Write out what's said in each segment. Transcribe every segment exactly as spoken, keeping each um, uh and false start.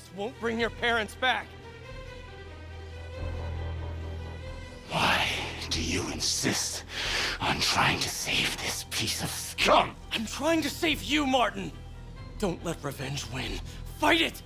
This won't bring your parents back. Why do you insist on trying to save this piece of scum? I'm trying to save you, Martin. Don't let revenge win. Fight it!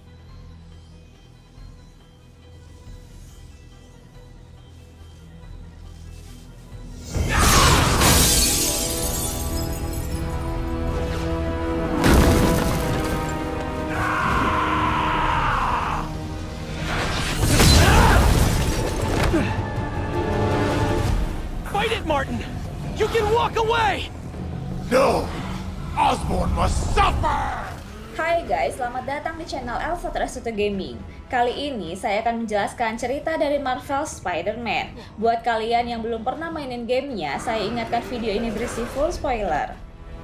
Martin! You can walk away! No! Osborn must suffer! Hai guys, selamat datang di channel Elsa Terasuto Gaming. Kali ini saya akan menjelaskan cerita dari Marvel Spider-Man. Buat kalian yang belum pernah mainin gamenya, saya ingatkan video ini berisi full spoiler.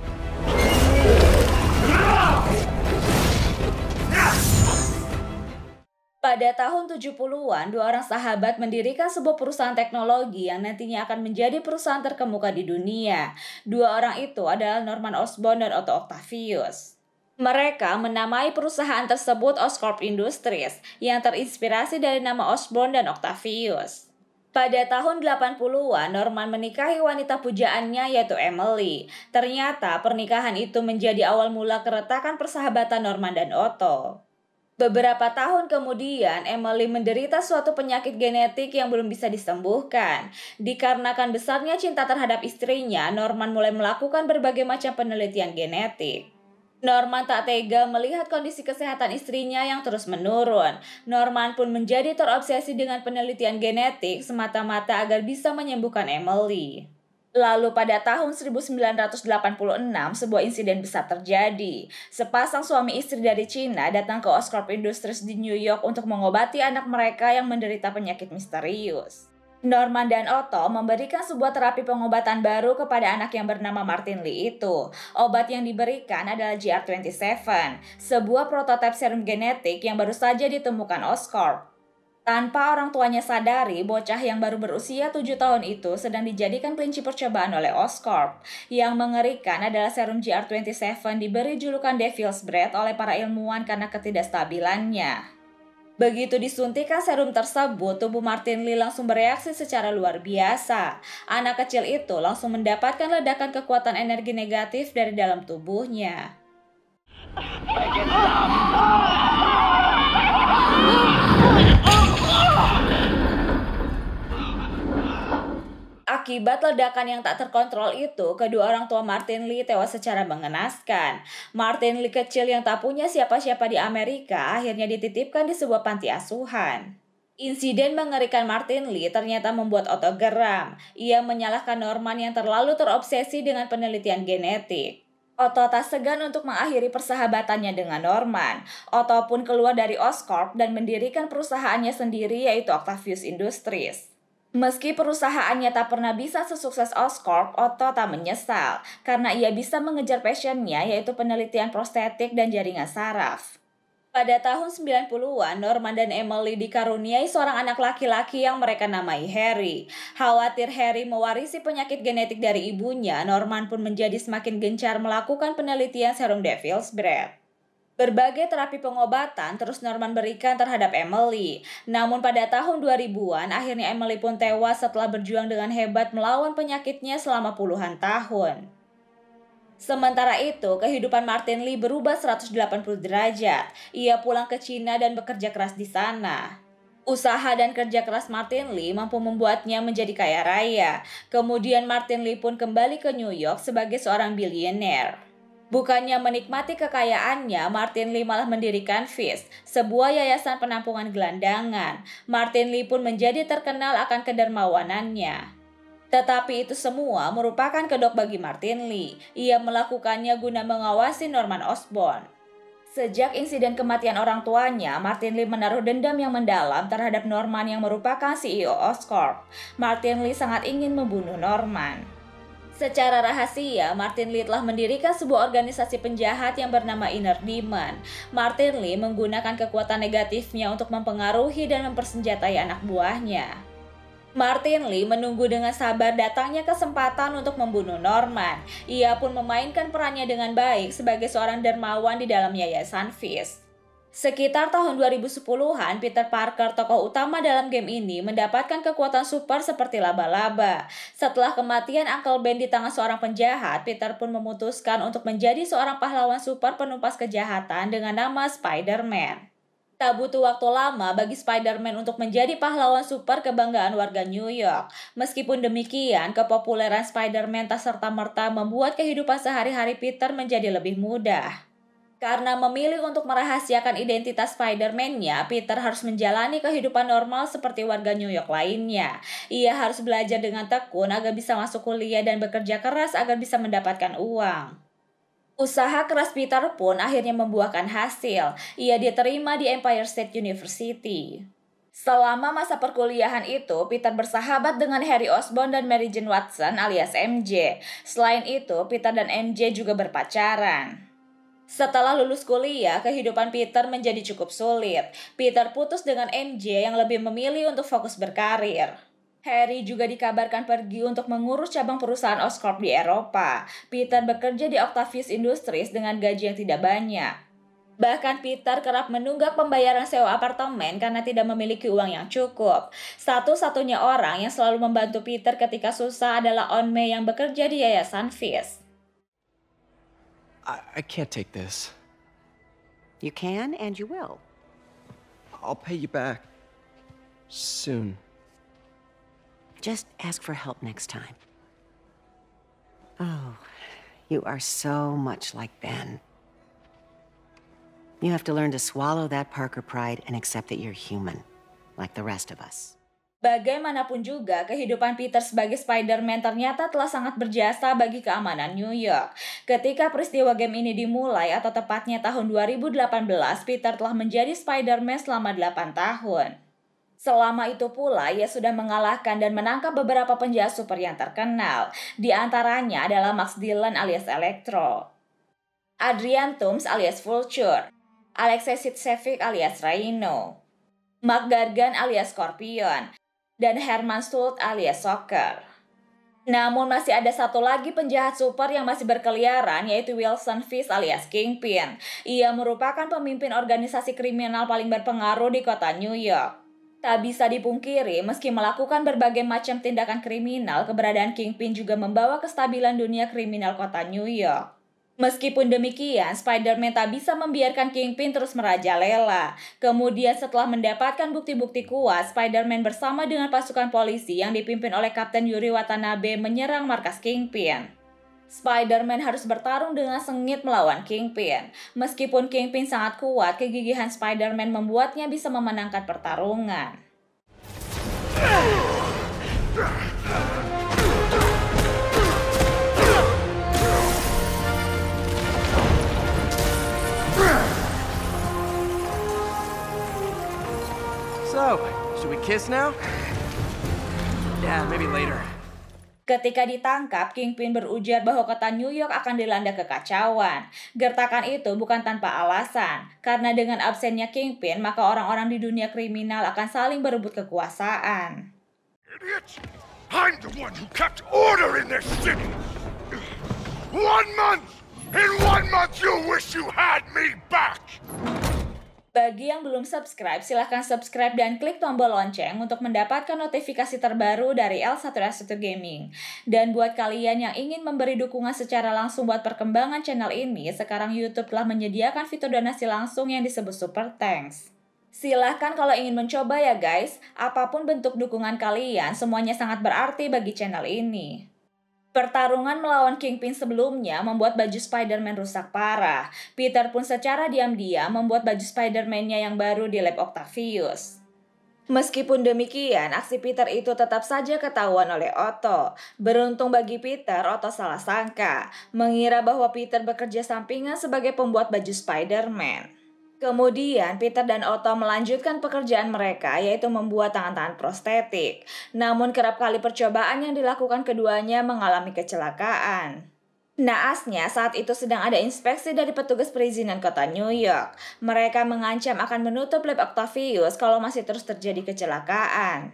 Pada tahun tujuh puluhan, dua orang sahabat mendirikan sebuah perusahaan teknologi yang nantinya akan menjadi perusahaan terkemuka di dunia. Dua orang itu adalah Norman Osborn dan Otto Octavius. Mereka menamai perusahaan tersebut Oscorp Industries yang terinspirasi dari nama Osborn dan Octavius. Pada tahun delapan puluhan, Norman menikahi wanita pujaannya yaitu Emily. Ternyata pernikahan itu menjadi awal mula keretakan persahabatan Norman dan Otto. Beberapa tahun kemudian, Emily menderita suatu penyakit genetik yang belum bisa disembuhkan. Dikarenakan besarnya cinta terhadap istrinya, Norman mulai melakukan berbagai macam penelitian genetik. Norman tak tega melihat kondisi kesehatan istrinya yang terus menurun. Norman pun menjadi terobsesi dengan penelitian genetik semata-mata agar bisa menyembuhkan Emily. Lalu pada tahun seribu sembilan ratus delapan puluh enam, sebuah insiden besar terjadi. Sepasang suami istri dari Cina datang ke Oscorp Industries di New York untuk mengobati anak mereka yang menderita penyakit misterius. Norman dan Otto memberikan sebuah terapi pengobatan baru kepada anak yang bernama Martin Lee itu. Obat yang diberikan adalah G R dua puluh tujuh, sebuah prototipe serum genetik yang baru saja ditemukan Oscorp. Tanpa orang tuanya sadari, bocah yang baru berusia tujuh tahun itu sedang dijadikan kelinci percobaan oleh Oscorp. Yang mengerikan adalah serum G R dua puluh tujuh diberi julukan Devil's Breath oleh para ilmuwan karena ketidakstabilannya. Begitu disuntikan serum tersebut, tubuh Martin Lee langsung bereaksi secara luar biasa. Anak kecil itu langsung mendapatkan ledakan kekuatan energi negatif dari dalam tubuhnya. Akibat ledakan yang tak terkontrol itu, kedua orang tua Martin Lee tewas secara mengenaskan. Martin Lee kecil yang tak punya siapa-siapa di Amerika akhirnya dititipkan di sebuah panti asuhan. Insiden mengerikan Martin Lee ternyata membuat Otto geram. Ia menyalahkan Norman yang terlalu terobsesi dengan penelitian genetik. Otto tak segan untuk mengakhiri persahabatannya dengan Norman. Otto pun keluar dari Oscorp dan mendirikan perusahaannya sendiri yaitu Octavius Industries. Meski perusahaannya tak pernah bisa sesukses Oscorp, Otto tak menyesal karena ia bisa mengejar passionnya yaitu penelitian prostetik dan jaringan saraf. Pada tahun sembilan puluhan, Norman dan Emily dikaruniai seorang anak laki-laki yang mereka namai Harry. Khawatir Harry mewarisi penyakit genetik dari ibunya, Norman pun menjadi semakin gencar melakukan penelitian serum Devil's Breath. Berbagai terapi pengobatan terus Norman berikan terhadap Emily. Namun pada tahun dua ribuan, akhirnya Emily pun tewas setelah berjuang dengan hebat melawan penyakitnya selama puluhan tahun. Sementara itu, kehidupan Martin Lee berubah seratus delapan puluh derajat. Ia pulang ke Cina dan bekerja keras di sana. Usaha dan kerja keras Martin Lee mampu membuatnya menjadi kaya raya. Kemudian Martin Lee pun kembali ke New York sebagai seorang bilioner. Bukannya menikmati kekayaannya, Martin Lee malah mendirikan Fish, sebuah yayasan penampungan gelandangan. Martin Lee pun menjadi terkenal akan kedermawanannya. Tetapi itu semua merupakan kedok bagi Martin Lee. Ia melakukannya guna mengawasi Norman Osborn. Sejak insiden kematian orang tuanya, Martin Lee menaruh dendam yang mendalam terhadap Norman yang merupakan C E O Oscorp. Martin Lee sangat ingin membunuh Norman. Secara rahasia, Martin Lee telah mendirikan sebuah organisasi penjahat yang bernama Inner Demon. Martin Lee menggunakan kekuatan negatifnya untuk mempengaruhi dan mempersenjatai anak buahnya. Martin Lee menunggu dengan sabar datangnya kesempatan untuk membunuh Norman. Ia pun memainkan perannya dengan baik sebagai seorang dermawan di dalam yayasan Fish. Sekitar tahun dua ribu sepuluhan, Peter Parker, tokoh utama dalam game ini, mendapatkan kekuatan super seperti laba-laba. Setelah kematian Uncle Ben di tangan seorang penjahat, Peter pun memutuskan untuk menjadi seorang pahlawan super penumpas kejahatan dengan nama Spider-Man. Tak butuh waktu lama bagi Spider-Man untuk menjadi pahlawan super kebanggaan warga New York. Meskipun demikian, kepopuleran Spider-Man tak serta-merta membuat kehidupan sehari-hari Peter menjadi lebih mudah. Karena memilih untuk merahasiakan identitas Spider-Man-nya, Peter harus menjalani kehidupan normal seperti warga New York lainnya. Ia harus belajar dengan tekun agar bisa masuk kuliah dan bekerja keras agar bisa mendapatkan uang. Usaha keras Peter pun akhirnya membuahkan hasil. Ia diterima di Empire State University. Selama masa perkuliahan itu, Peter bersahabat dengan Harry Osborn dan Mary Jane Watson alias M J. Selain itu, Peter dan M J juga berpacaran. Setelah lulus kuliah, kehidupan Peter menjadi cukup sulit. Peter putus dengan M J yang lebih memilih untuk fokus berkarir. Harry juga dikabarkan pergi untuk mengurus cabang perusahaan Oscorp di Eropa. Peter bekerja di Octavius Industries dengan gaji yang tidak banyak. Bahkan Peter kerap menunggak pembayaran sewa apartemen karena tidak memiliki uang yang cukup. Satu-satunya orang yang selalu membantu Peter ketika susah adalah On May yang bekerja di Yayasan Fisk. I, I can't take this. You can and you will. I'll pay you back. Soon. Just ask for help next time. Oh, you are so much like Ben. You have to learn to swallow that Parker pride and accept that you're human, like the rest of us. Bagaimanapun juga, kehidupan Peter sebagai Spider-Man ternyata telah sangat berjasa bagi keamanan New York. Ketika peristiwa game ini dimulai, atau tepatnya tahun dua ribu delapan belas, Peter telah menjadi Spider-Man selama delapan tahun. Selama itu pula, ia sudah mengalahkan dan menangkap beberapa penjahat super yang terkenal. Di antaranya adalah Max Dillon alias Electro, Adrian Toomes alias Vulture, Alexei Sitsevic alias Rhino, Mark Gargan alias Scorpion, dan Herman Stultz alias Shocker. Namun masih ada satu lagi penjahat super yang masih berkeliaran, yaitu Wilson Fisk alias Kingpin. Ia merupakan pemimpin organisasi kriminal paling berpengaruh di kota New York. Tak bisa dipungkiri, meski melakukan berbagai macam tindakan kriminal, keberadaan Kingpin juga membawa kestabilan dunia kriminal kota New York. Meskipun demikian, Spider-Man tak bisa membiarkan Kingpin terus merajalela. Kemudian setelah mendapatkan bukti-bukti kuat, Spider-Man bersama dengan pasukan polisi yang dipimpin oleh Kapten Yuri Watanabe menyerang markas Kingpin. Spider-Man harus bertarung dengan sengit melawan Kingpin. Meskipun Kingpin sangat kuat, kegigihan Spider-Man membuatnya bisa memenangkan pertarungan. So, should we kiss now? Yeah, maybe later. Ketika ditangkap, Kingpin berujar bahwa kota New York akan dilanda kekacauan. Gertakan itu bukan tanpa alasan, karena dengan absennya Kingpin, maka orang-orang di dunia kriminal akan saling berebut kekuasaan. Idiots! I'm the one who kept order in this city! One month! In one month you'll wish you had me back! Bagi yang belum subscribe, silahkan subscribe dan klik tombol lonceng untuk mendapatkan notifikasi terbaru dari L satu S satu Gaming. Dan buat kalian yang ingin memberi dukungan secara langsung buat perkembangan channel ini, sekarang YouTube telah menyediakan fitur donasi langsung yang disebut Super Thanks. Silahkan kalau ingin mencoba ya guys, apapun bentuk dukungan kalian, semuanya sangat berarti bagi channel ini. Pertarungan melawan Kingpin sebelumnya membuat baju Spider-Man rusak parah. Peter pun secara diam-diam membuat baju Spider-Man-nya yang baru di lab Octavius. Meskipun demikian, aksi Peter itu tetap saja ketahuan oleh Otto. Beruntung bagi Peter, Otto salah sangka, mengira bahwa Peter bekerja sampingan sebagai pembuat baju Spider-Man. Kemudian, Peter dan Otto melanjutkan pekerjaan mereka, yaitu membuat tangan-tangan prostetik. Namun kerap kali percobaan yang dilakukan keduanya mengalami kecelakaan. Naasnya, saat itu sedang ada inspeksi dari petugas perizinan kota New York. Mereka mengancam akan menutup lab Octavius kalau masih terus terjadi kecelakaan.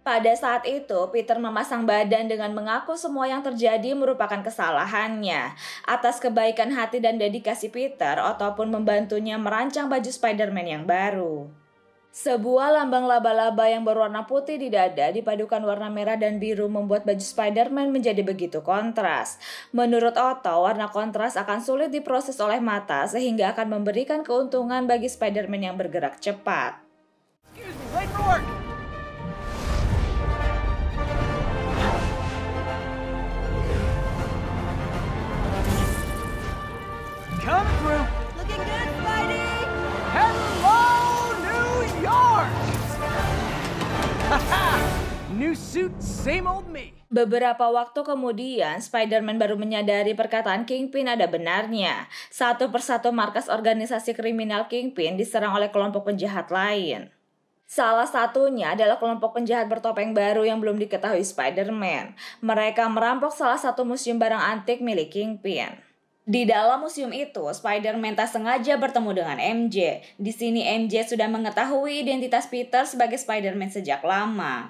Pada saat itu, Peter memasang badan dengan mengaku semua yang terjadi merupakan kesalahannya. Atas kebaikan hati dan dedikasi Peter, Otto pun membantunya merancang baju Spider-Man yang baru. Sebuah lambang laba-laba yang berwarna putih di dada dipadukan warna merah dan biru membuat baju Spider-Man menjadi begitu kontras. Menurut Otto, warna kontras akan sulit diproses oleh mata sehingga akan memberikan keuntungan bagi Spider-Man yang bergerak cepat. Excuse me, late for work. Coming through. Looking good, Spidey! Hello, New York! New suit, same old me. Beberapa waktu kemudian, Spider-Man baru menyadari perkataan Kingpin ada benarnya. Satu persatu markas organisasi kriminal Kingpin diserang oleh kelompok penjahat lain. Salah satunya adalah kelompok penjahat bertopeng baru yang belum diketahui Spider-Man. Mereka merampok salah satu museum barang antik milik Kingpin. Di dalam museum itu, Spider-Man tak sengaja bertemu dengan M J. Di sini M J sudah mengetahui identitas Peter sebagai Spider-Man sejak lama.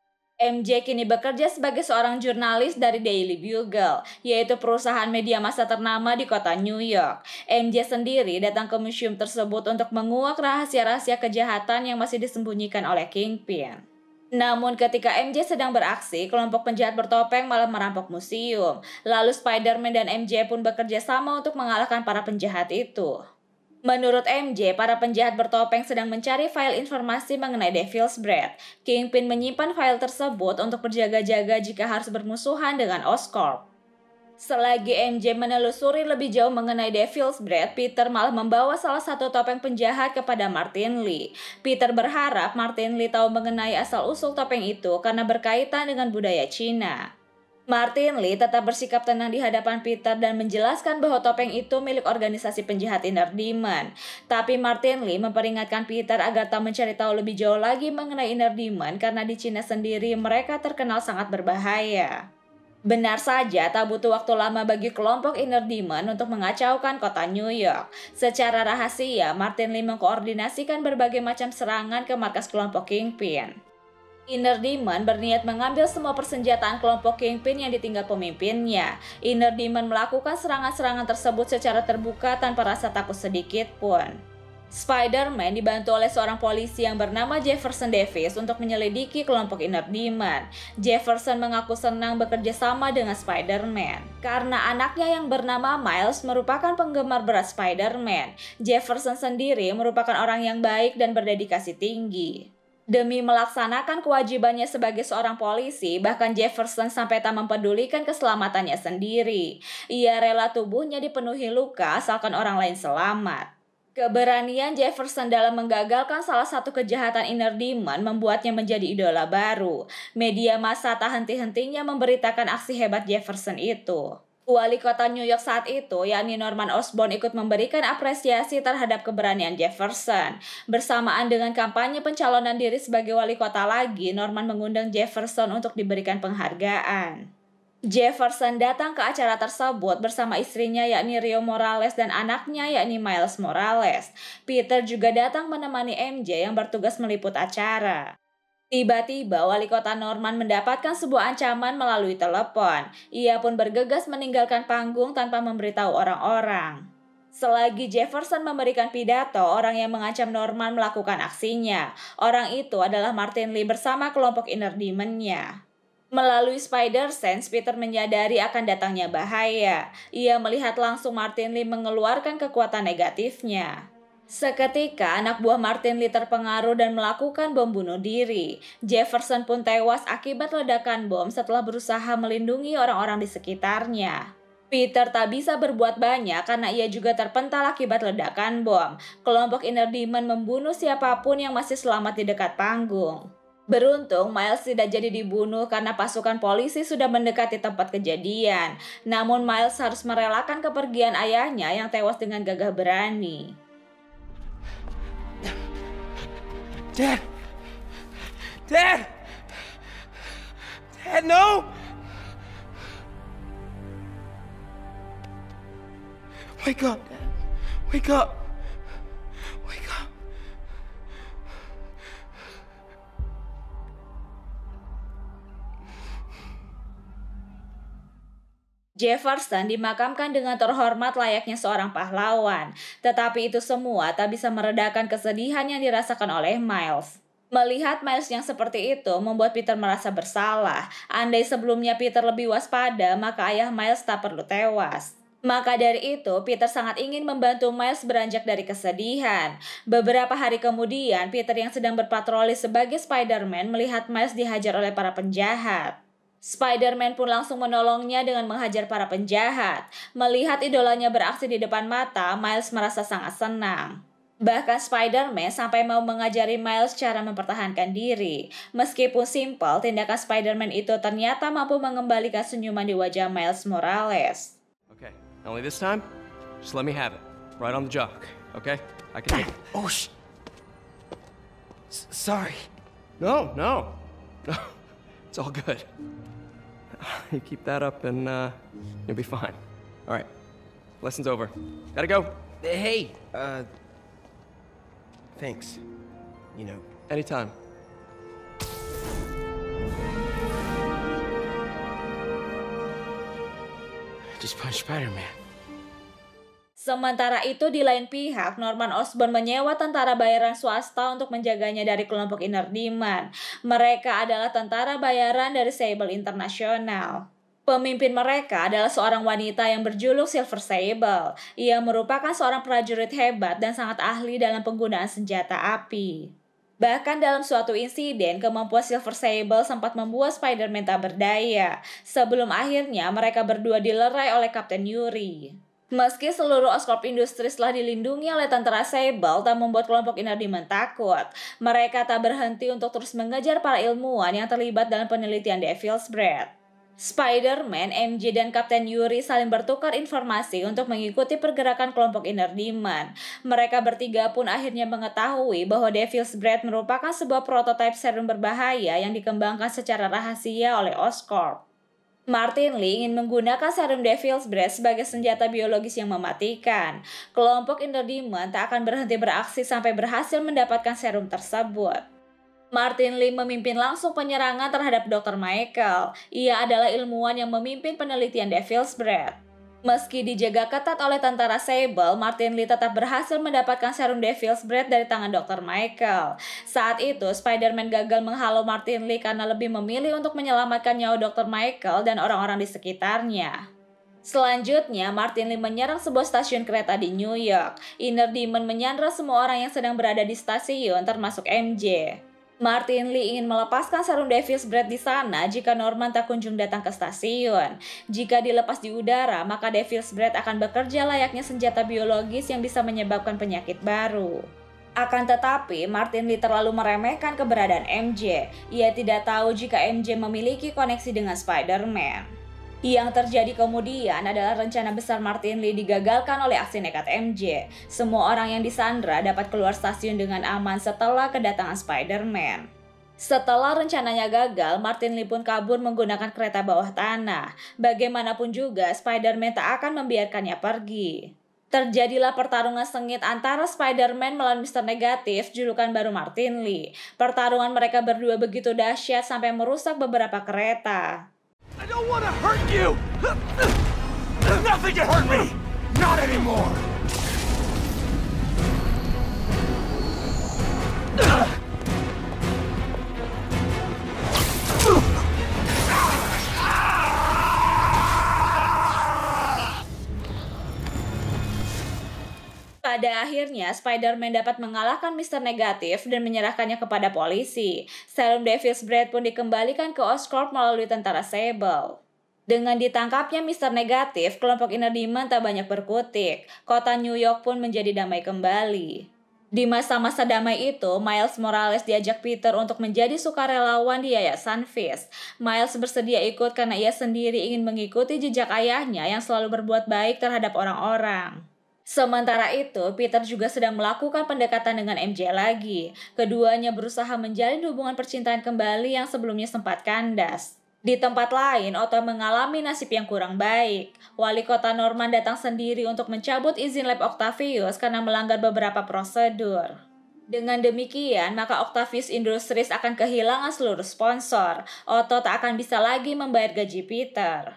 M J kini bekerja sebagai seorang jurnalis dari Daily Bugle, yaitu perusahaan media massa ternama di kota New York. M J sendiri datang ke museum tersebut untuk menguak rahasia-rahasia kejahatan yang masih disembunyikan oleh Kingpin. Namun ketika M J sedang beraksi, kelompok penjahat bertopeng malah merampok museum. Lalu Spider-Man dan M J pun bekerja sama untuk mengalahkan para penjahat itu. Menurut M J, para penjahat bertopeng sedang mencari file informasi mengenai Devil's Breath. Kingpin menyimpan file tersebut untuk berjaga-jaga jika harus bermusuhan dengan Oscorp. Selagi M J menelusuri lebih jauh mengenai Devil's Breath, Peter malah membawa salah satu topeng penjahat kepada Martin Li. Peter berharap Martin Li tahu mengenai asal-usul topeng itu karena berkaitan dengan budaya Cina. Martin Li tetap bersikap tenang di hadapan Peter dan menjelaskan bahwa topeng itu milik organisasi penjahat Inner Demon. Tapi Martin Li memperingatkan Peter agar tak mencari tahu lebih jauh lagi mengenai Inner Demon karena di Cina sendiri mereka terkenal sangat berbahaya. Benar saja, tak butuh waktu lama bagi kelompok Inner Demon untuk mengacaukan kota New York. Secara rahasia, Martin Li mengkoordinasikan berbagai macam serangan ke markas kelompok Kingpin. Inner Demon berniat mengambil semua persenjataan kelompok Kingpin yang ditinggal pemimpinnya. Inner Demon melakukan serangan-serangan tersebut secara terbuka tanpa rasa takut sedikit pun. Spider-Man dibantu oleh seorang polisi yang bernama Jefferson Davis untuk menyelidiki kelompok Inner Demon. Jefferson mengaku senang bekerja sama dengan Spider-Man karena anaknya yang bernama Miles merupakan penggemar berat Spider-Man. Jefferson sendiri merupakan orang yang baik dan berdedikasi tinggi. Demi melaksanakan kewajibannya sebagai seorang polisi, bahkan Jefferson sampai tak mempedulikan keselamatannya sendiri. Ia rela tubuhnya dipenuhi luka asalkan orang lain selamat. Keberanian Jefferson dalam menggagalkan salah satu kejahatan Inner Demon membuatnya menjadi idola baru. Media massa tak henti-hentinya memberitakan aksi hebat Jefferson itu. Wali kota New York saat itu, yakni Norman Osborn, ikut memberikan apresiasi terhadap keberanian Jefferson. Bersamaan dengan kampanye pencalonan diri sebagai wali kota lagi, Norman mengundang Jefferson untuk diberikan penghargaan. Jefferson datang ke acara tersebut bersama istrinya yakni Rio Morales dan anaknya yakni Miles Morales. Peter juga datang menemani M J yang bertugas meliput acara. Tiba-tiba wali kota Norman mendapatkan sebuah ancaman melalui telepon. Ia pun bergegas meninggalkan panggung tanpa memberitahu orang-orang. Selagi Jefferson memberikan pidato, orang yang mengancam Norman melakukan aksinya. Orang itu adalah Martin Li bersama kelompok Inner Demon-nya. Melalui Spider-Sense, Peter menyadari akan datangnya bahaya. Ia melihat langsung Martin Li mengeluarkan kekuatan negatifnya. Seketika, anak buah Martin Li terpengaruh dan melakukan bom bunuh diri. Jefferson pun tewas akibat ledakan bom setelah berusaha melindungi orang-orang di sekitarnya. Peter tak bisa berbuat banyak karena ia juga terpental akibat ledakan bom. Kelompok Inner Demon membunuh siapapun yang masih selamat di dekat panggung. Beruntung, Miles tidak jadi dibunuh karena pasukan polisi sudah mendekati tempat kejadian. Namun Miles harus merelakan kepergian ayahnya yang tewas dengan gagah berani. Dad! Dad! Dad, no! Wake up, Dad. Wake up. Wake up. Jefferson dimakamkan dengan terhormat layaknya seorang pahlawan, tetapi itu semua tak bisa meredakan kesedihan yang dirasakan oleh Miles. Melihat Miles yang seperti itu membuat Peter merasa bersalah. Andai sebelumnya Peter lebih waspada, maka ayah Miles tak perlu tewas. Maka dari itu, Peter sangat ingin membantu Miles beranjak dari kesedihan. Beberapa hari kemudian, Peter yang sedang berpatroli sebagai Spider-Man melihat Miles dihajar oleh para penjahat. Spider-Man pun langsung menolongnya dengan menghajar para penjahat. Melihat idolanya beraksi di depan mata, Miles merasa sangat senang. Bahkan Spider-Man sampai mau mengajari Miles cara mempertahankan diri. Meskipun simpel, tindakan Spider-Man itu ternyata mampu mengembalikan senyuman di wajah Miles Morales. Okay, only this time, just let me have it. Right on the jaw, okay? I can take it. Oh, sh... S sorry. No, no, no. It's all good. You keep that up and uh, you'll be fine. All right, lesson's over. Gotta go. Hey, uh... thanks. You know. Anytime. Just punch Spider-Man. Sementara itu di lain pihak, Norman Osborn menyewa tentara bayaran swasta untuk menjaganya dari kelompok Inner Demon. Mereka adalah tentara bayaran dari Sable International. Pemimpin mereka adalah seorang wanita yang berjuluk Silver Sable. Ia merupakan seorang prajurit hebat dan sangat ahli dalam penggunaan senjata api. Bahkan dalam suatu insiden, kemampuan Silver Sable sempat membuat Spider-Man tak berdaya. Sebelum akhirnya mereka berdua dilerai oleh Kapten Yuri. Meski seluruh Oscorp Industries telah dilindungi oleh tentara Sable, tak membuat kelompok Inner Demon takut. Mereka tak berhenti untuk terus mengejar para ilmuwan yang terlibat dalam penelitian Devil's Breath. Spider-Man, M J, dan Kapten Yuri saling bertukar informasi untuk mengikuti pergerakan kelompok Inner Demon. Mereka bertiga pun akhirnya mengetahui bahwa Devil's Breath merupakan sebuah prototipe serum berbahaya yang dikembangkan secara rahasia oleh Oscorp. Martin Li ingin menggunakan serum Devil's Breath sebagai senjata biologis yang mematikan. Kelompok Inner Demon tak akan berhenti beraksi sampai berhasil mendapatkan serum tersebut. Martin Li memimpin langsung penyerangan terhadap dokter Michael. Ia adalah ilmuwan yang memimpin penelitian Devil's Breath. Meski dijaga ketat oleh tentara Sable, Martin Li tetap berhasil mendapatkan serum Devil's Breath dari tangan dokter Michael. Saat itu, Spider-Man gagal menghalau Martin Li karena lebih memilih untuk menyelamatkan nyawa dokter Michael dan orang-orang di sekitarnya. Selanjutnya, Martin Li menyerang sebuah stasiun kereta di New York. Inner Demon menyandra semua orang yang sedang berada di stasiun, termasuk M J. Martin Li ingin melepaskan serum Devil's Breath di sana jika Norman tak kunjung datang ke stasiun. Jika dilepas di udara, maka Devil's Breath akan bekerja layaknya senjata biologis yang bisa menyebabkan penyakit baru. Akan tetapi, Martin Li terlalu meremehkan keberadaan M J. Ia tidak tahu jika M J memiliki koneksi dengan Spider-Man. Yang terjadi kemudian adalah rencana besar Martin Li digagalkan oleh aksi nekat M J. Semua orang yang disandra dapat keluar stasiun dengan aman setelah kedatangan Spider-Man. Setelah rencananya gagal, Martin Li pun kabur menggunakan kereta bawah tanah. Bagaimanapun juga, Spider-Man tak akan membiarkannya pergi. Terjadilah pertarungan sengit antara Spider-Man melawan Mister Negatif, julukan baru Martin Li. Pertarungan mereka berdua begitu dahsyat sampai merusak beberapa kereta. I don't want to hurt you! Nothing can hurt me! Not anymore! Pada akhirnya, Spider-Man dapat mengalahkan Mister Negatif dan menyerahkannya kepada polisi. Serum Devil's Breath pun dikembalikan ke Oscorp melalui tentara Sable. Dengan ditangkapnya Mister Negatif, kelompok Inner Demon tak banyak berkutik. Kota New York pun menjadi damai kembali. Di masa-masa damai itu, Miles Morales diajak Peter untuk menjadi sukarelawan di Yayasan Fisk. Miles bersedia ikut karena ia sendiri ingin mengikuti jejak ayahnya yang selalu berbuat baik terhadap orang-orang. Sementara itu, Peter juga sedang melakukan pendekatan dengan M J lagi. Keduanya berusaha menjalin hubungan percintaan kembali yang sebelumnya sempat kandas. Di tempat lain, Otto mengalami nasib yang kurang baik. Wali kota Norman datang sendiri untuk mencabut izin lab Octavius karena melanggar beberapa prosedur. Dengan demikian, maka Octavius Industries akan kehilangan seluruh sponsor. Otto tak akan bisa lagi membayar gaji Peter.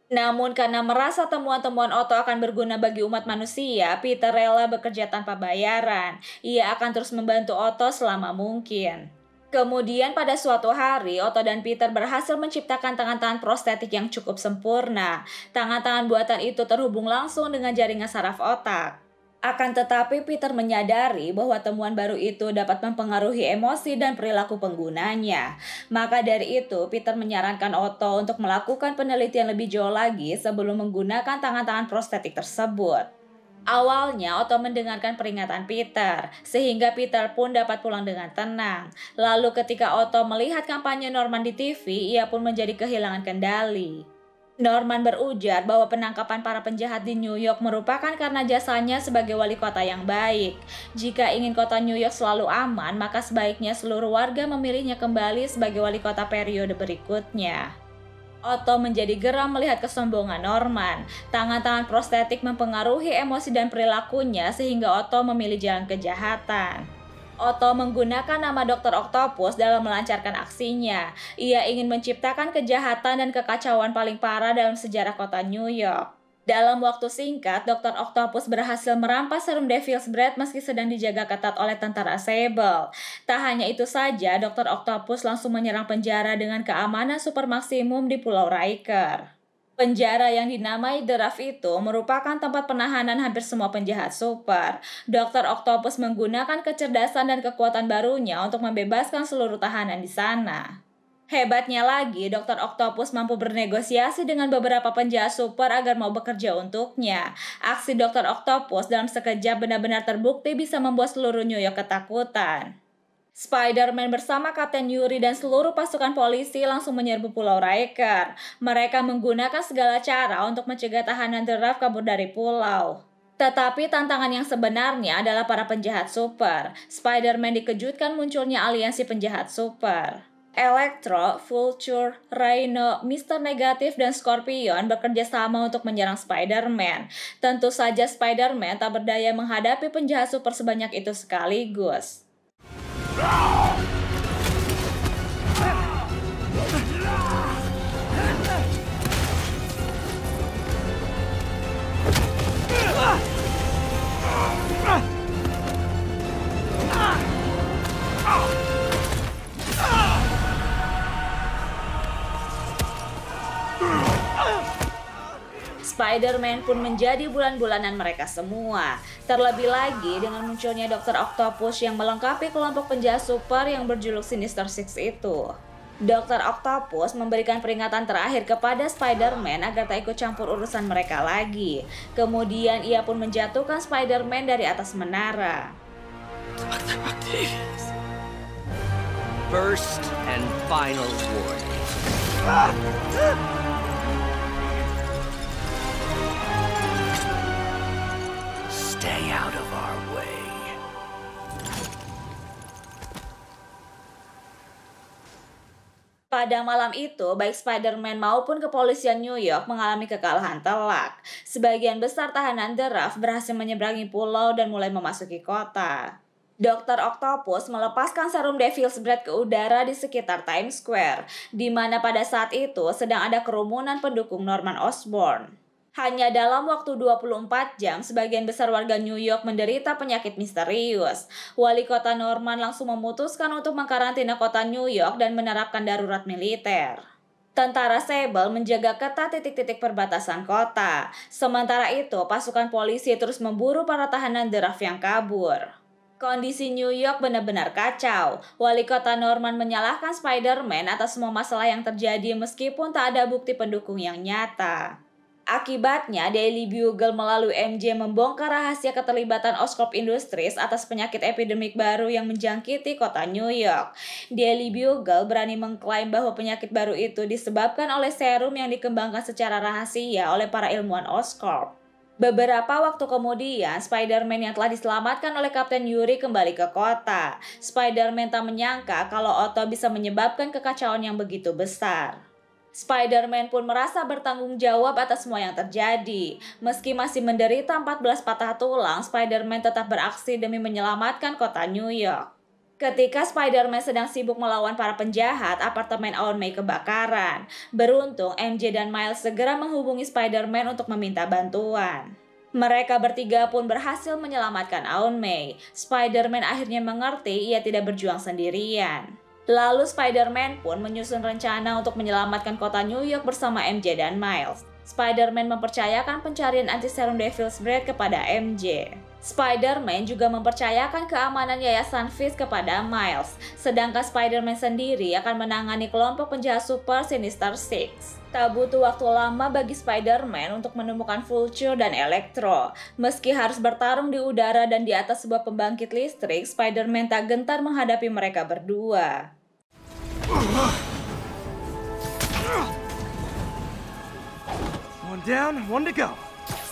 Namun karena merasa temuan-temuan Otto akan berguna bagi umat manusia, Peter rela bekerja tanpa bayaran. Ia akan terus membantu Otto selama mungkin. Kemudian pada suatu hari, Otto dan Peter berhasil menciptakan tangan-tangan prostetik yang cukup sempurna. Tangan-tangan buatan itu terhubung langsung dengan jaringan saraf otak. Akan tetapi Peter menyadari bahwa temuan baru itu dapat mempengaruhi emosi dan perilaku penggunanya. Maka dari itu, Peter menyarankan Otto untuk melakukan penelitian lebih jauh lagi sebelum menggunakan tangan-tangan prostetik tersebut. Awalnya Otto mendengarkan peringatan Peter, sehingga Peter pun dapat pulang dengan tenang. Lalu ketika Otto melihat kampanye Norman di T V, ia pun menjadi kehilangan kendali. Norman berujar bahwa penangkapan para penjahat di New York merupakan karena jasanya sebagai wali kota yang baik. Jika ingin kota New York selalu aman, maka sebaiknya seluruh warga memilihnya kembali sebagai wali kota periode berikutnya. Otto menjadi geram melihat kesombongan Norman. Tangan-tangan prostetik mempengaruhi emosi dan perilakunya sehingga Otto memilih jalan kejahatan. Otto menggunakan nama dokter Octopus dalam melancarkan aksinya. Ia ingin menciptakan kejahatan dan kekacauan paling parah dalam sejarah kota New York. Dalam waktu singkat, dokter Octopus berhasil merampas serum Devil's Breath meski sedang dijaga ketat oleh tentara Sable. Tak hanya itu saja, dokter Octopus langsung menyerang penjara dengan keamanan super maksimum di Pulau Riker. Penjara yang dinamai The Raft itu merupakan tempat penahanan hampir semua penjahat super. dokter Octopus menggunakan kecerdasan dan kekuatan barunya untuk membebaskan seluruh tahanan di sana. Hebatnya lagi, dokter Octopus mampu bernegosiasi dengan beberapa penjahat super agar mau bekerja untuknya. Aksi dokter Octopus dalam sekejap benar-benar terbukti bisa membuat seluruh New York ketakutan. Spider-Man bersama Kapten Yuri dan seluruh pasukan polisi langsung menyerbu Pulau Riker. Mereka menggunakan segala cara untuk mencegah tahanan The Raft kabur dari pulau. Tetapi tantangan yang sebenarnya adalah para penjahat super. Spider-Man dikejutkan munculnya aliansi penjahat super. Electro, Vulture, Rhino, Mister Negatif, dan Scorpion bekerja sama untuk menyerang Spider-Man. Tentu saja Spider-Man tak berdaya menghadapi penjahat super sebanyak itu sekaligus. Spider-Man pun menjadi bulan-bulanan mereka semua. Terlebih lagi dengan munculnya dokter Octopus yang melengkapi kelompok penjahat super yang berjuluk Sinister Six itu. dokter Octopus memberikan peringatan terakhir kepada Spider-Man agar tak ikut campur urusan mereka lagi. Kemudian ia pun menjatuhkan Spider-Man dari atas menara. dokter Octavius. First and final warning. Stay out of our way. Pada malam itu, baik Spider-Man maupun kepolisian New York mengalami kekalahan telak. Sebagian besar tahanan The Raft berhasil menyeberangi pulau dan mulai memasuki kota. dokter Octopus melepaskan serum Devil's Breath ke udara di sekitar Times Square, di mana pada saat itu sedang ada kerumunan pendukung Norman Osborn. Hanya dalam waktu dua puluh empat jam, sebagian besar warga New York menderita penyakit misterius. Wali kota Norman langsung memutuskan untuk mengkarantina kota New York dan menerapkan darurat militer. Tentara Sable menjaga ketat titik-titik perbatasan kota. Sementara itu, pasukan polisi terus memburu para tahanan The Raft yang kabur. Kondisi New York benar-benar kacau. Wali kota Norman menyalahkan Spider-Man atas semua masalah yang terjadi meskipun tak ada bukti pendukung yang nyata. Akibatnya, Daily Bugle melalui M J membongkar rahasia keterlibatan Oscorp Industries atas penyakit epidemik baru yang menjangkiti kota New York. Daily Bugle berani mengklaim bahwa penyakit baru itu disebabkan oleh serum yang dikembangkan secara rahasia oleh para ilmuwan Oscorp. Beberapa waktu kemudian, Spider-Man yang telah diselamatkan oleh Kapten Yuri kembali ke kota. Spider-Man tak menyangka kalau Otto bisa menyebabkan kekacauan yang begitu besar. Spider-Man pun merasa bertanggung jawab atas semua yang terjadi. Meski masih menderita empat belas patah tulang, Spider-Man tetap beraksi demi menyelamatkan kota New York. Ketika Spider-Man sedang sibuk melawan para penjahat, apartemen Aunt May kebakaran. Beruntung, M J dan Miles segera menghubungi Spider-Man untuk meminta bantuan. Mereka bertiga pun berhasil menyelamatkan Aunt May. Spider-Man akhirnya mengerti ia tidak berjuang sendirian. Lalu Spider-Man pun menyusun rencana untuk menyelamatkan kota New York bersama M J dan Miles. Spider-Man mempercayakan pencarian anti-serum Devil's Breath kepada M J. Spider-Man juga mempercayakan keamanan Yayasan Fisk kepada Miles, sedangkan Spider-Man sendiri akan menangani kelompok penjahat super Sinister Six. Tak butuh waktu lama bagi Spider-Man untuk menemukan Vulture dan Electro. Meski harus bertarung di udara dan di atas sebuah pembangkit listrik, Spider-Man tak gentar menghadapi mereka berdua. One down, one to go.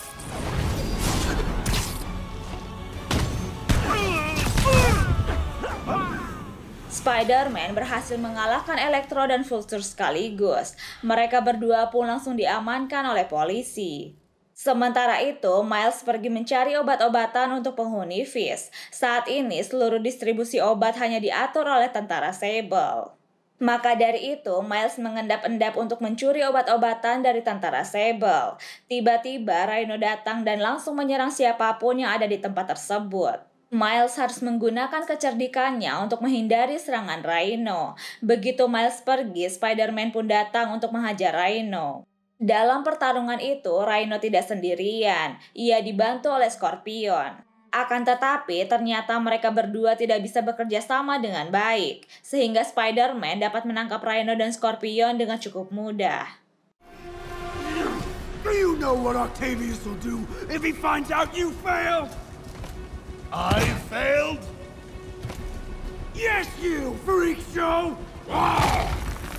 Spider-Man berhasil mengalahkan Electro dan Vulture sekaligus. Mereka berdua pun langsung diamankan oleh polisi. Sementara itu, Miles pergi mencari obat-obatan untuk penghuni Fisk. Saat ini, seluruh distribusi obat hanya diatur oleh tentara Sable. Maka dari itu, Miles mengendap-endap untuk mencuri obat-obatan dari tentara Sable. Tiba-tiba, Rhino datang dan langsung menyerang siapapun yang ada di tempat tersebut. Miles harus menggunakan kecerdikannya untuk menghindari serangan Rhino. Begitu Miles pergi, Spider-Man pun datang untuk menghajar Rhino. Dalam pertarungan itu, Rhino tidak sendirian. Ia dibantu oleh Scorpion. Akan tetapi, ternyata mereka berdua tidak bisa bekerja sama dengan baik, sehingga Spider-Man dapat menangkap Rhino dan Scorpion dengan cukup mudah. Do you know what Octavius will do if he finds out you failed? I failed? Yes, you freak show! Ah!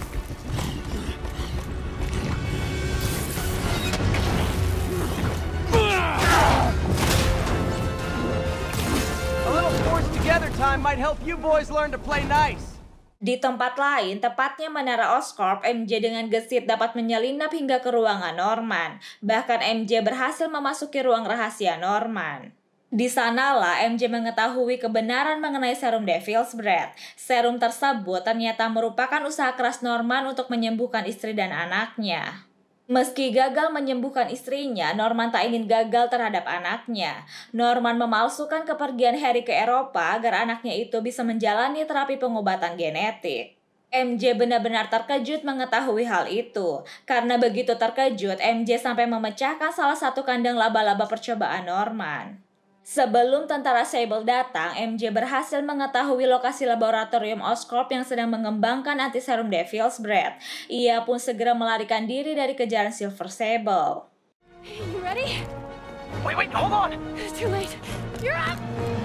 A little forced together time might help you boys learn to play nice. Di tempat lain, tepatnya Menara Oscorp, M J dengan gesit dapat menyelinap hingga ke ruangan Norman. Bahkan M J berhasil memasuki ruang rahasia Norman. Di sanalah M J mengetahui kebenaran mengenai serum Devil's Breath. Serum tersebut ternyata merupakan usaha keras Norman untuk menyembuhkan istri dan anaknya. Meski gagal menyembuhkan istrinya, Norman tak ingin gagal terhadap anaknya. Norman memalsukan kepergian Harry ke Eropa agar anaknya itu bisa menjalani terapi pengobatan genetik. M J benar-benar terkejut mengetahui hal itu. Karena begitu terkejut, M J sampai memecahkan salah satu kandang laba-laba percobaan Norman. Sebelum tentara Sable datang, M J berhasil mengetahui lokasi laboratorium Oscorp yang sedang mengembangkan anti-serum Devil's Breath. Ia pun segera melarikan diri dari kejaran Silver Sable. You ready? Wait, wait, hold on! It's too late. You're up!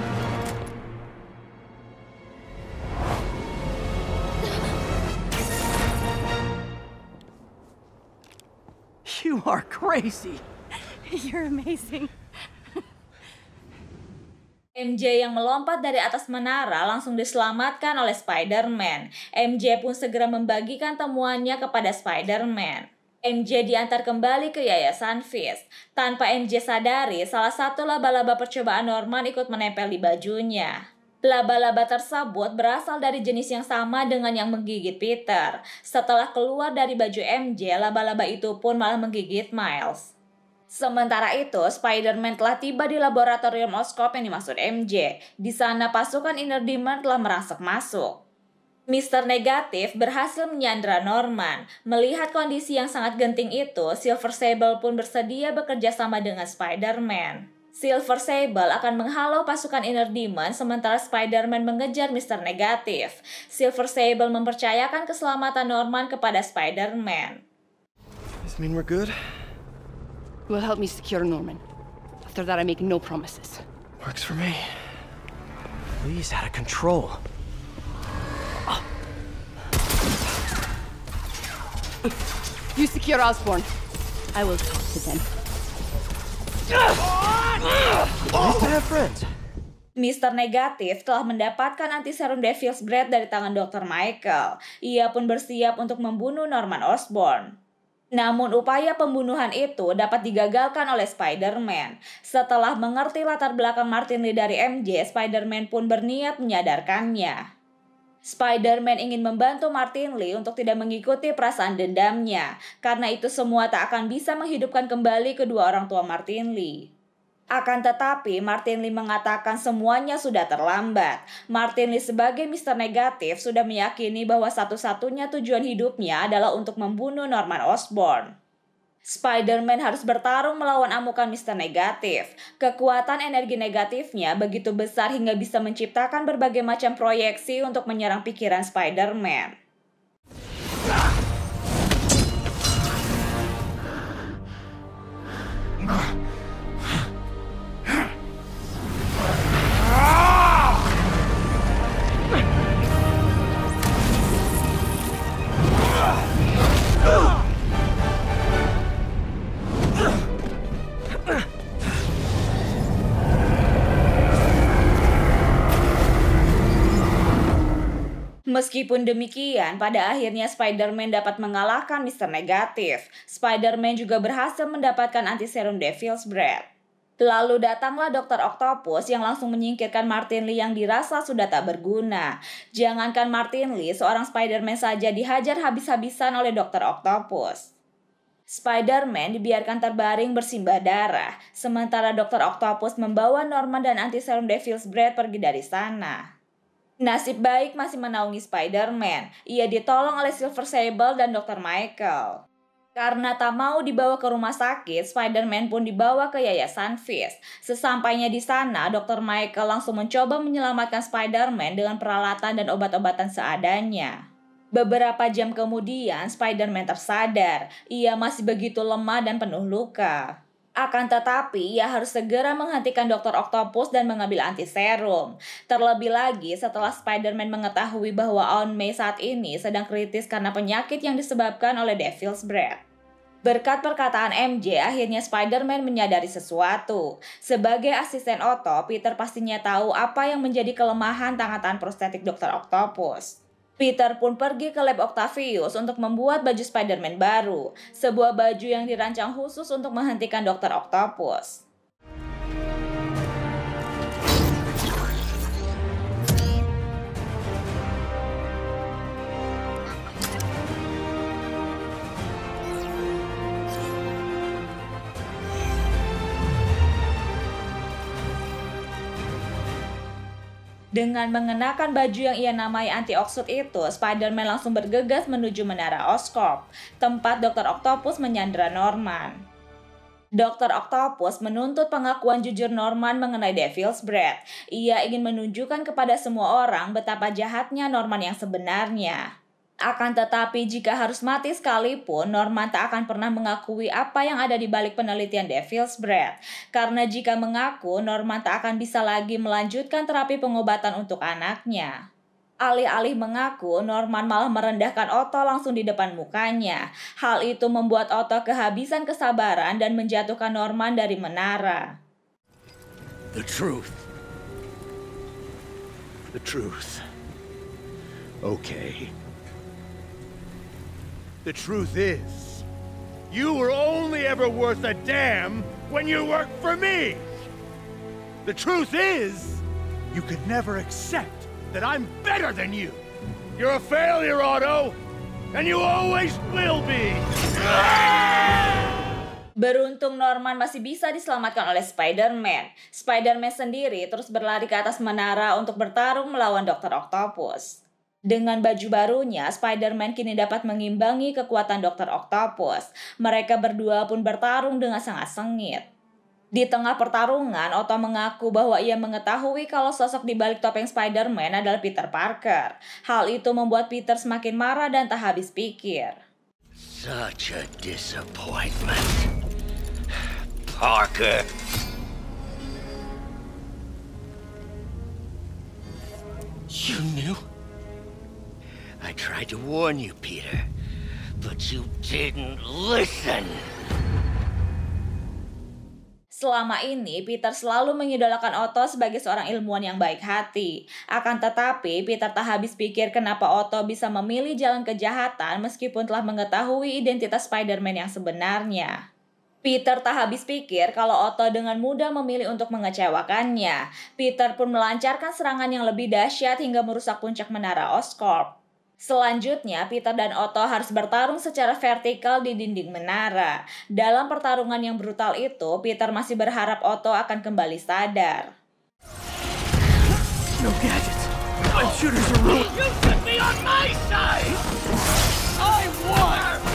You are crazy. You're amazing. M J yang melompat dari atas menara langsung diselamatkan oleh Spider-Man. M J pun segera membagikan temuannya kepada Spider-Man. M J diantar kembali ke Yayasan Fisk. Tanpa M J sadari, salah satu laba-laba percobaan Norman ikut menempel di bajunya. Laba-laba tersebut berasal dari jenis yang sama dengan yang menggigit Peter. Setelah keluar dari baju M J, laba-laba itu pun malah menggigit Miles. Sementara itu, Spider-Man telah tiba di laboratorium Oscorp yang dimaksud M J. Di sana pasukan Inner Demon telah merangsek masuk. Mister Negatif berhasil menyandra Norman. Melihat kondisi yang sangat genting itu, Silver Sable pun bersedia bekerja sama dengan Spider-Man. Silver Sable akan menghalau pasukan Inner Demon sementara Spider-Man mengejar Mister Negatif. Silver Sable mempercayakan keselamatan Norman kepada Spider-Man. Does this mean we're good? Will help me secure Norman. After that, I make no promises. Works for me. Please, out of control. You secure Osborn. I will talk to them. Nice to have friends. Mister Negatif telah mendapatkan anti-serum Devil's Breath dari tangan dokter Michael. Ia pun bersiap untuk membunuh Norman Osborn. Namun upaya pembunuhan itu dapat digagalkan oleh Spider-Man. Setelah mengerti latar belakang Martin Li dari M J, Spider-Man pun berniat menyadarkannya. Spider-Man ingin membantu Martin Li untuk tidak mengikuti perasaan dendamnya, karena itu semua tak akan bisa menghidupkan kembali kedua orang tua Martin Li. Akan tetapi, Martin Li mengatakan semuanya sudah terlambat. Martin Li sebagai Mister Negatif sudah meyakini bahwa satu-satunya tujuan hidupnya adalah untuk membunuh Norman Osborn. Spider-Man harus bertarung melawan amukan Mister Negatif. Kekuatan energi negatifnya begitu besar hingga bisa menciptakan berbagai macam proyeksi untuk menyerang pikiran Spider-Man. Meskipun demikian, pada akhirnya Spider-Man dapat mengalahkan Mister Negatif. Spider-Man juga berhasil mendapatkan anti-serum Devil's Breath. Lalu datanglah Dokter Octopus yang langsung menyingkirkan Martin Li yang dirasa sudah tak berguna. Jangankan Martin Li, seorang Spider-Man saja dihajar habis-habisan oleh Dokter Octopus. Spider-Man dibiarkan terbaring bersimbah darah, sementara Dokter Octopus membawa Norman dan anti-serum Devil's Breath pergi dari sana. Nasib baik masih menaungi Spider-Man. Ia ditolong oleh Silver Sable dan Dokter Michael. Karena tak mau dibawa ke rumah sakit, Spider-Man pun dibawa ke Yayasan Fisk. Sesampainya di sana, Dokter Michael langsung mencoba menyelamatkan Spider-Man dengan peralatan dan obat-obatan seadanya. Beberapa jam kemudian, Spider-Man tersadar. Ia masih begitu lemah dan penuh luka. Akan tetapi, ia harus segera menghentikan Dokter Octopus dan mengambil anti-serum. Terlebih lagi setelah Spider-Man mengetahui bahwa Aunt May saat ini sedang kritis karena penyakit yang disebabkan oleh Devil's Breath. Berkat perkataan M J, akhirnya Spider-Man menyadari sesuatu. Sebagai asisten Otto, Peter pastinya tahu apa yang menjadi kelemahan tangan prostetik Dokter Octopus. Peter pun pergi ke lab Octavius untuk membuat baju Spider-Man baru, sebuah baju yang dirancang khusus untuk menghentikan Dokter Octopus. Dengan mengenakan baju yang ia namai anti-oxid itu, Spider-Man langsung bergegas menuju Menara Oscorp, tempat Dokter Octopus menyandera Norman. Dokter Octopus menuntut pengakuan jujur Norman mengenai Devil's Breath. Ia ingin menunjukkan kepada semua orang betapa jahatnya Norman yang sebenarnya. Akan tetapi jika harus mati sekalipun, Norman tak akan pernah mengakui apa yang ada di balik penelitian Devil's Breath. Karena jika mengaku, Norman tak akan bisa lagi melanjutkan terapi pengobatan untuk anaknya. Alih-alih mengaku, Norman malah merendahkan Otto langsung di depan mukanya. Hal itu membuat Otto kehabisan kesabaran dan menjatuhkan Norman dari menara. The truth. The truth. Okay. The truth is, you were only ever worth a damn when you worked for me. The truth is, you could never accept that I'm better than you. You're a failure, Otto, and you always will be. Beruntung Norman masih bisa diselamatkan oleh Spider-Man. Spider-Man sendiri terus berlari ke atas menara untuk bertarung melawan Dokter Octopus. Dengan baju barunya, Spider-Man kini dapat mengimbangi kekuatan Dokter Octopus. Mereka berdua pun bertarung dengan sangat sengit. Di tengah pertarungan, Otto mengaku bahwa ia mengetahui kalau sosok di balik topeng Spider-Man adalah Peter Parker. Hal itu membuat Peter semakin marah dan tak habis pikir. Such a disappointment. Parker. You knew? I tried to warn you, Peter, but you didn't listen. Selama ini, Peter selalu mengidolakan Otto sebagai seorang ilmuwan yang baik hati. Akan tetapi, Peter tak habis pikir kenapa Otto bisa memilih jalan kejahatan meskipun telah mengetahui identitas Spider-Man yang sebenarnya. Peter tak habis pikir kalau Otto dengan mudah memilih untuk mengecewakannya. Peter pun melancarkan serangan yang lebih dahsyat hingga merusak puncak menara Oscorp. Selanjutnya, Peter dan Otto harus bertarung secara vertikal di dinding menara. Dalam pertarungan yang brutal itu, Peter masih berharap Otto akan kembali sadar. No gadgets. My shooters are ruined. You should be on my side. I won.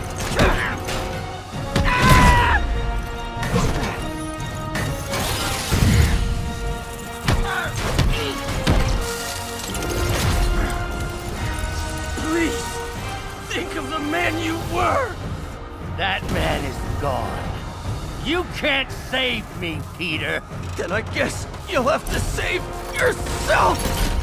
Please, think of the man you were! That man is gone. You can't save me, Peter. Then I guess you'll have to save yourself!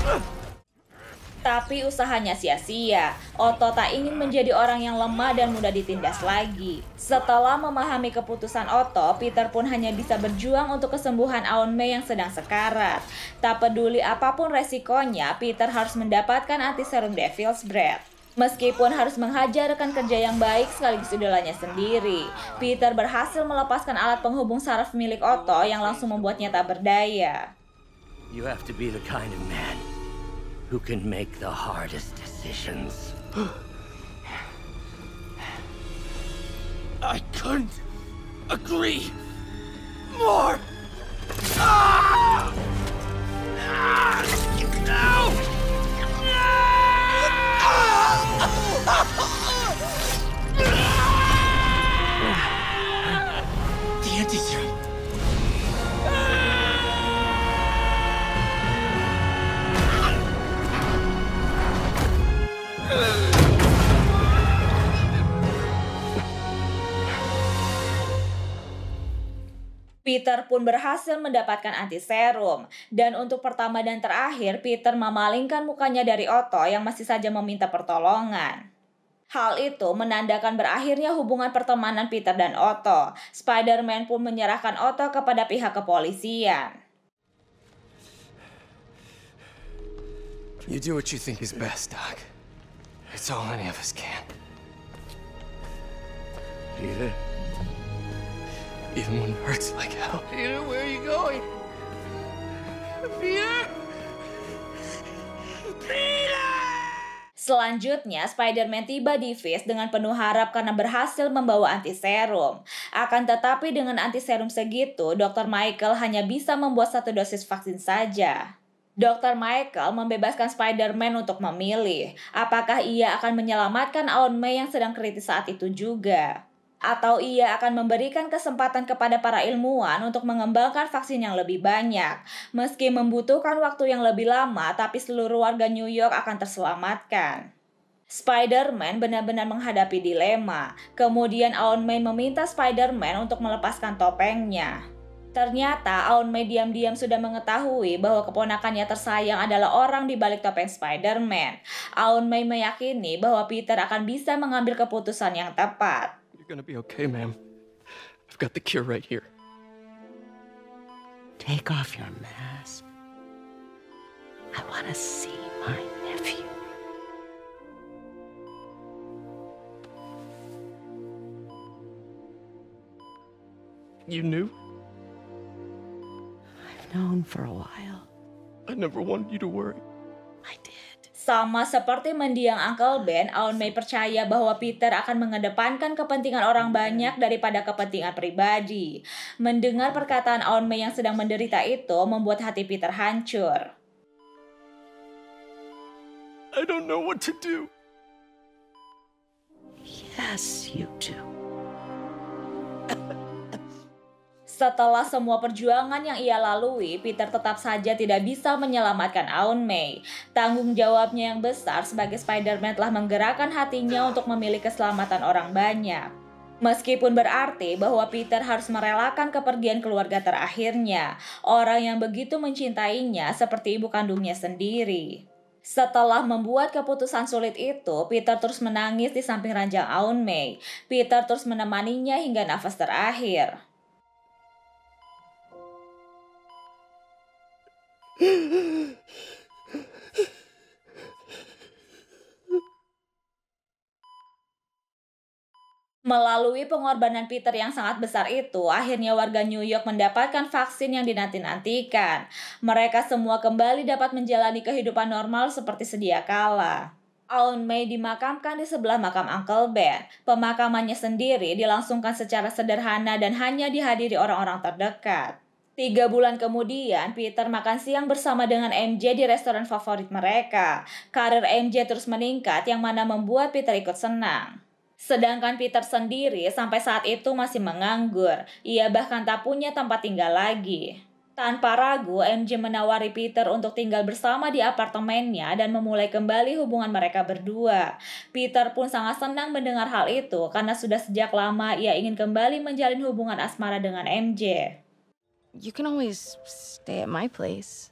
Tapi usahanya sia-sia. Otto tak ingin menjadi orang yang lemah dan mudah ditindas lagi. Setelah memahami keputusan Otto, Peter pun hanya bisa berjuang untuk kesembuhan Aunt May yang sedang sekarat. Tak peduli apapun resikonya, Peter harus mendapatkan anti-serum Devil's Breath. Meskipun harus menghajar rekan kerja yang baik sekaligus idolanya sendiri, Peter berhasil melepaskan alat penghubung saraf milik Otto yang langsung membuatnya tak berdaya. You have to be the kind of man who can make the hardest decisions. I couldn't agree more. Ah! Ah! No! The anti-serum. Peter pun berhasil mendapatkan anti-serum. Dan untuk pertama dan terakhir, Peter memalingkan mukanya dari Otto yang masih saja meminta pertolongan. Hal itu menandakan berakhirnya hubungan pertemanan Peter dan Otto. Spider-Man pun menyerahkan Otto kepada pihak kepolisian. You do what you think is best, Doc. It's all any of us can. Peter? Even when it hurts like hell. Peter, where are you going? Peter? Peter! Selanjutnya, Spider-Man tiba di Fisk dengan penuh harap karena berhasil membawa anti-serum. Akan tetapi dengan anti-serum segitu, dokter Michael hanya bisa membuat satu dosis vaksin saja. dokter Michael membebaskan Spider-Man untuk memilih apakah ia akan menyelamatkan Aunt May yang sedang kritis saat itu juga. Atau ia akan memberikan kesempatan kepada para ilmuwan untuk mengembangkan vaksin yang lebih banyak. Meski membutuhkan waktu yang lebih lama, tapi seluruh warga New York akan terselamatkan. Spider-Man benar-benar menghadapi dilema. Kemudian Aunt May meminta Spider-Man untuk melepaskan topengnya. Ternyata Aunt May diam-diam sudah mengetahui bahwa keponakannya tersayang adalah orang di balik topeng Spider-Man. Aunt May meyakini bahwa Peter akan bisa mengambil keputusan yang tepat. You're gonna be okay, ma'am. I've got the cure right here. Take off your mask. I want to see my nephew. You knew? I've known for a while. I never wanted you to worry. I did. Sama seperti mendiang Uncle Ben, Aunt May percaya bahwa Peter akan mengedepankan kepentingan orang banyak daripada kepentingan pribadi. Mendengar perkataan Aunt May yang sedang menderita itu membuat hati Peter hancur. I don't know what to do. Yes, you do. Setelah semua perjuangan yang ia lalui, Peter tetap saja tidak bisa menyelamatkan Aunt May. Tanggung jawabnya yang besar sebagai Spider-Man telah menggerakkan hatinya untuk memilih keselamatan orang banyak. Meskipun berarti bahwa Peter harus merelakan kepergian keluarga terakhirnya, orang yang begitu mencintainya seperti ibu kandungnya sendiri. Setelah membuat keputusan sulit itu, Peter terus menangis di samping ranjang Aunt May. Peter terus menemaninya hingga nafas terakhir. Melalui pengorbanan Peter yang sangat besar itu, akhirnya warga New York mendapatkan vaksin yang dinanti-nantikan. Mereka semua kembali dapat menjalani kehidupan normal seperti sedia kala. Aunt May dimakamkan di sebelah makam Uncle Ben. Pemakamannya sendiri dilangsungkan secara sederhana dan hanya dihadiri orang-orang terdekat. Tiga bulan kemudian, Peter makan siang bersama dengan M J di restoran favorit mereka. Karir M J terus meningkat yang mana membuat Peter ikut senang. Sedangkan Peter sendiri sampai saat itu masih menganggur. Ia bahkan tak punya tempat tinggal lagi. Tanpa ragu, M J menawari Peter untuk tinggal bersama di apartemennya dan memulai kembali hubungan mereka berdua. Peter pun sangat senang mendengar hal itu karena sudah sejak lama ia ingin kembali menjalin hubungan asmara dengan M J. You can always stay at my place.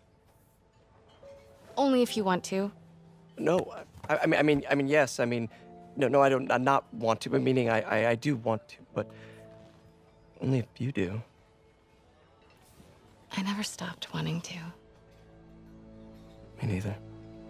Only if you want to. No, I, I mean, I mean, I mean, yes. I mean, no, no, I don't. I not want to. But meaning, I, I, I do want to. But only if you do. I never stopped wanting to. Me neither.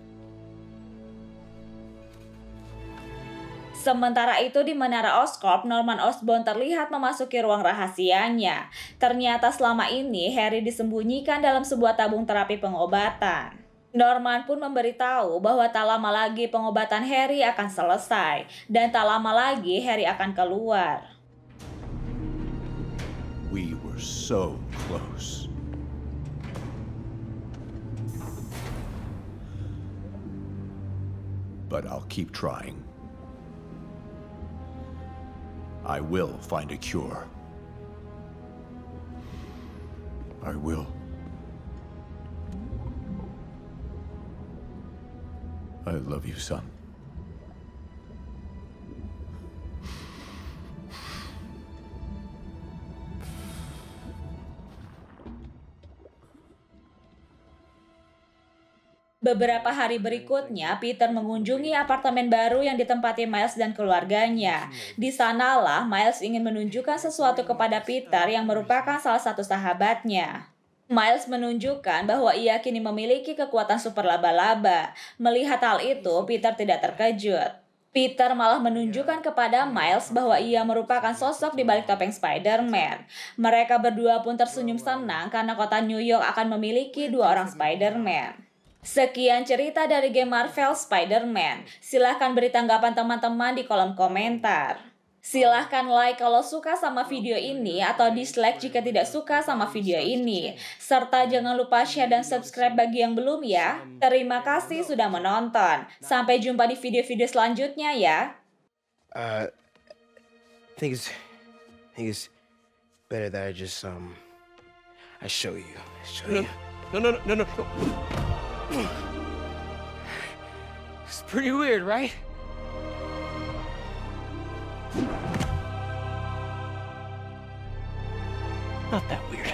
Sementara itu di Menara Oscorp, Norman Osborn terlihat memasuki ruang rahasianya. Ternyata selama ini Harry disembunyikan dalam sebuah tabung terapi pengobatan. Norman pun memberitahu bahwa tak lama lagi pengobatan Harry akan selesai dan tak lama lagi Harry akan keluar. We were so close. But I'll keep trying. I will find a cure. I will. I love you, son. Beberapa hari berikutnya, Peter mengunjungi apartemen baru yang ditempati Miles dan keluarganya. Di sanalah Miles ingin menunjukkan sesuatu kepada Peter yang merupakan salah satu sahabatnya. Miles menunjukkan bahwa ia kini memiliki kekuatan super laba-laba. Melihat hal itu, Peter tidak terkejut. Peter malah menunjukkan kepada Miles bahwa ia merupakan sosok di balik topeng Spider-Man. Mereka berdua pun tersenyum senang karena kota New York akan memiliki dua orang Spider-Man. Sekian cerita dari game Marvel Spider-Man. Silahkan beri tanggapan teman-teman di kolom komentar. Silahkan like kalau suka sama video ini atau dislike jika tidak suka sama video ini. Serta jangan lupa share dan subscribe bagi yang belum ya. Terima kasih sudah menonton. Sampai jumpa di video-video selanjutnya ya. Uh, I think it's, I think it's better that I just um, I show you, I show No, you. no, no, no, no, no. It's pretty weird, right? Not that weird.